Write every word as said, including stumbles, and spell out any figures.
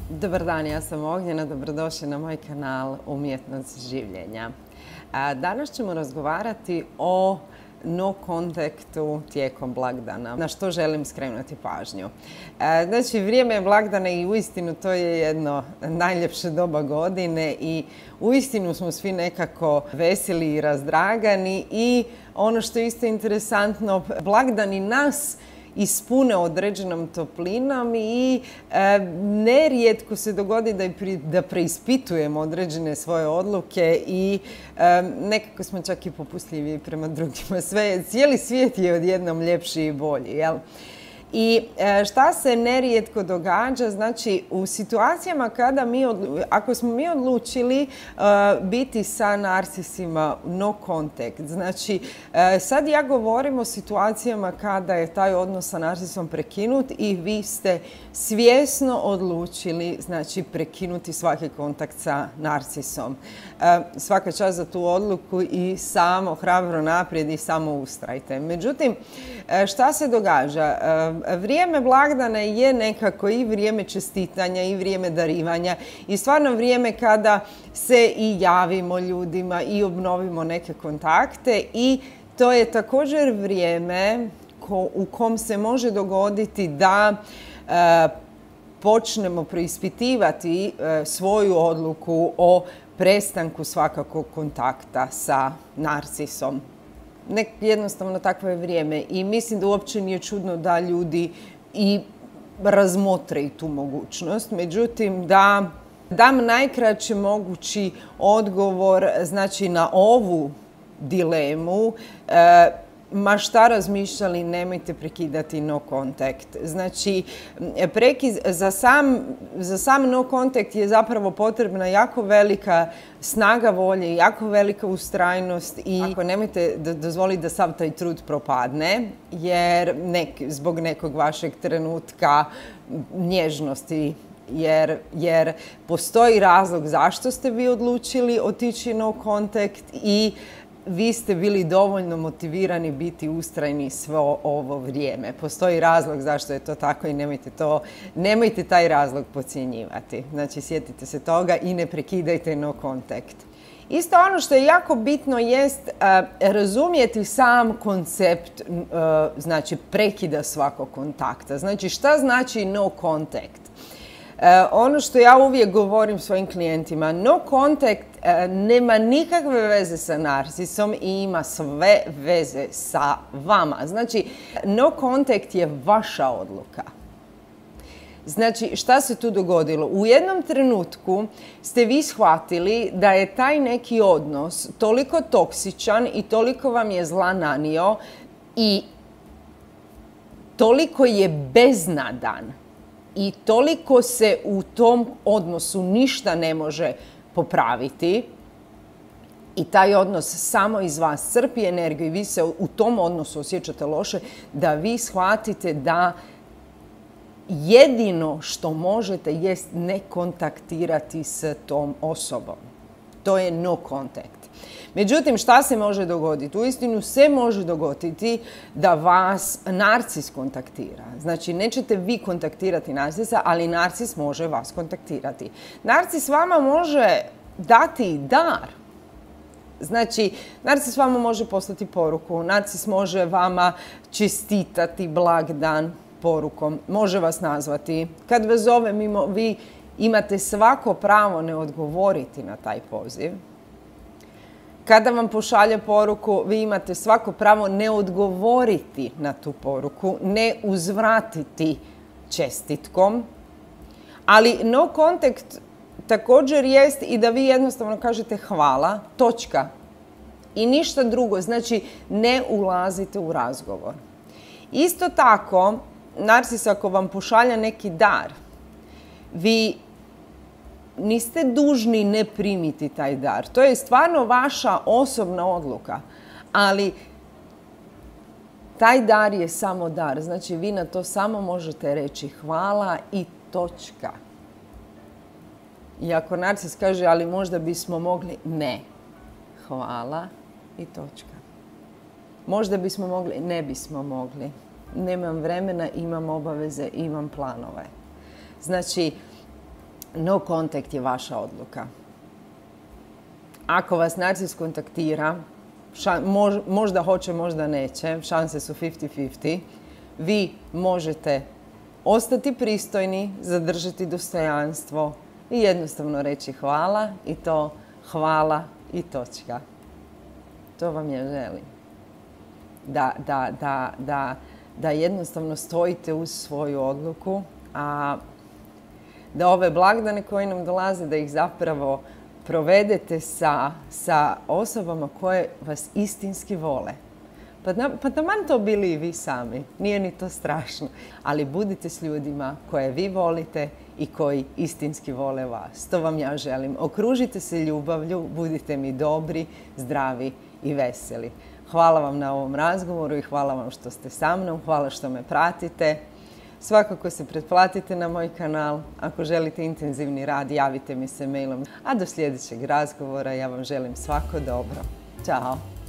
Dobar dan, ja sam Ognjena, dobrodošli na moj kanal Umjetnost življenja. Danas ćemo razgovarati o no kontaktu tijekom blagdana, na što želim skrenuti pažnju. Znači, vrijeme blagdana i uistinu to je jedno najljepše doba godine i uistinu smo svi nekako veseli i razdragani i ono što je isto interesantno, blagdani nas ispune određenom toplinom i e, nerijetko se dogodi da, pri, da preispitujemo određene svoje odluke i e, nekako smo čak i popustljivi prema drugima. Sve, cijeli svijet je odjednom ljepši i bolji, jel? I e, šta se nerijetko događa, znači u situacijama kada mi, odlu, ako smo mi odlučili uh, biti sa narcisima no contact, znači uh, sad ja govorim o situacijama kada je taj odnos sa narcisom prekinut i vi ste svjesno odlučili, znači, prekinuti svaki kontakt sa narcisom. Uh, svaka čast za tu odluku i samo hrabro naprijed i samo ustrajte. Međutim, uh, šta se događa? Uh, Vrijeme blagdana je nekako i vrijeme čestitanja i vrijeme darivanja i stvarno vrijeme kada se i javimo ljudima i obnovimo neke kontakte i to je također vrijeme ko, u kom se može dogoditi da e, počnemo preispitivati e, svoju odluku o prestanku svakakog kontakta sa narcisom. Nek, jednostavno takvo je vrijeme i mislim da uopće nije čudno da ljudi i razmotre i tu mogućnost. Međutim, da dam najkraći mogući odgovor, znači, na ovu dilemu, e, ma šta razmišljali, nemojte prekidati no contact. Znači, prekiz, za, sam, za sam no contact je zapravo potrebna jako velika snaga volje, jako velika ustrajnost i ako nemojte dozvoliti da sav taj trud propadne, jer nek, zbog nekog vašeg trenutka nježnosti, jer, jer postoji razlog zašto ste vi odlučili otići no contact i vi ste bili dovoljno motivirani biti ustrajni svo ovo vrijeme. Postoji razlog zašto je to tako i nemojte, to, nemojte taj razlog podcjenjivati. Znači, sjetite se toga i ne prekidajte no contact. Isto ono što je jako bitno jest uh, razumjeti sam koncept uh, znači, prekida svakog kontakta. Znači, šta znači no contact? Uh, ono što ja uvijek govorim svojim klijentima, no contact uh, nema nikakve veze sa narcisom i ima sve veze sa vama. Znači, no contact je vaša odluka. Znači, šta se tu dogodilo? U jednom trenutku ste vi shvatili da je taj neki odnos toliko toksičan i toliko vam je zla nanio i toliko je beznadan i toliko se u tom odnosu ništa ne može popraviti i taj odnos samo iz vas crpi energiju i vi se u tom odnosu osjećate loše, da vi shvatite da jedino što možete jest ne kontaktirati s tom osobom. To je no contact. Međutim, šta se može dogoditi? Uistinu se može dogoditi da vas narcis kontaktira. Znači, nećete vi kontaktirati narcisa, ali narcis može vas kontaktirati. Narcis vama može dati dar. Znači, narcis vama može poslati poruku, narcis može vama čestitati blagdan porukom, može vas nazvati. Kad vas zove mimo, vi imate svako pravo ne odgovoriti na taj poziv. Kada vam pošalje poruku, vi imate svako pravo ne odgovoriti na tu poruku, ne uzvratiti čestitkom. Ali no contact također jest i da vi jednostavno kažete hvala, točka. I ništa drugo, znači ne ulazite u razgovor. Isto tako, narcis ako vam pošalja neki dar, vi niste dužni ne primiti taj dar. To je stvarno vaša osobna odluka. Ali taj dar je samo dar. Znači, vi na to samo možete reći hvala i točka. I ako narcis kaže, ali možda bismo mogli, ne. Hvala i točka. Možda bismo mogli, ne bismo mogli. Nemam vremena, imam obaveze, imam planove. Znači, no kontakt je vaša odluka. Ako vas narcis kontaktira, ša, mož, možda hoće, možda neće, šanse su fifty fifty, vi možete ostati pristojni, zadržati dostojanstvo i jednostavno reći hvala i to hvala i točka. To vam ja želim. Da, da, da, da, da jednostavno stojite uz svoju odluku, a da ove blagdane koji nam dolaze, da ih zapravo provedete sa, sa osobama koje vas istinski vole. Pa, pa taman to bili i vi sami, nije ni to strašno. Ali budite s ljudima koje vi volite i koji istinski vole vas. To vam ja želim. Okružite se ljubavlju, budite mi dobri, zdravi i veseli. Hvala vam na ovom razgovoru i hvala vam što ste sa mnom, hvala što me pratite. Svakako se pretplatite na moj kanal. Ako želite intenzivni rad, javite mi se mailom. A do sljedećeg razgovora ja vam želim svako dobro. Ćao!